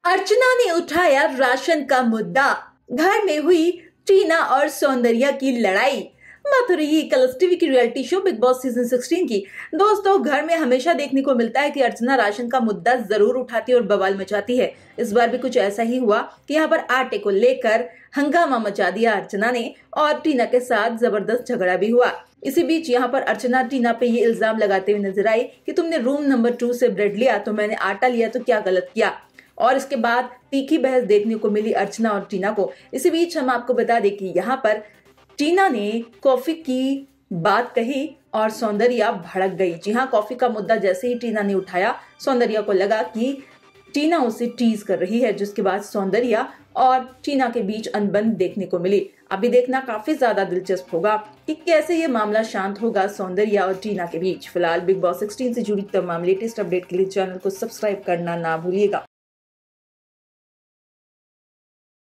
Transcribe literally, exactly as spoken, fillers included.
अर्चना ने उठाया राशन का मुद्दा, घर में हुई टीना और सौंदर्या की लड़ाई। बात हो रही है कलर्स टीवी की reality show Bigg Boss season सोलह की। दोस्तों, घर में हमेशा देखने को मिलता है कि अर्चना राशन का मुद्दा जरूर उठाती है और बवाल मचाती है। इस बार भी कुछ ऐसा ही हुआ कि यहाँ पर आटे को लेकर हंगामा मचा दिया अर्चना ने और टीना के साथ जबरदस्त झगड़ा भी हुआ। इसी बीच यहाँ पर अर्चना टीना पे ये इल्जाम लगाते हुए नजर आई कि तुमने रूम नंबर टू से ब्रेड लिया तो मैंने आटा लिया तो क्या गलत किया। और इसके बाद तीखी बहस देखने को मिली अर्चना और टीना को। इसी बीच हम आपको बता दें कि यहाँ पर टीना ने कॉफी की बात कही और सौंदर्या भड़क गई। जी हाँ, कॉफी का मुद्दा जैसे ही टीना ने उठाया, सौंदर्या को लगा कि टीना उसे टीज कर रही है, जिसके बाद सौंदर्या और टीना के बीच अनबन देखने को मिली। अभी देखना काफी ज्यादा दिलचस्प होगा कि कैसे ये मामला शांत होगा सौंदर्या और टीना के बीच। फिलहाल बिग बॉस सोलह से जुड़ी तमाम लेटेस्ट अपडेट के लिए चैनल को सब्सक्राइब करना ना भूलिएगा।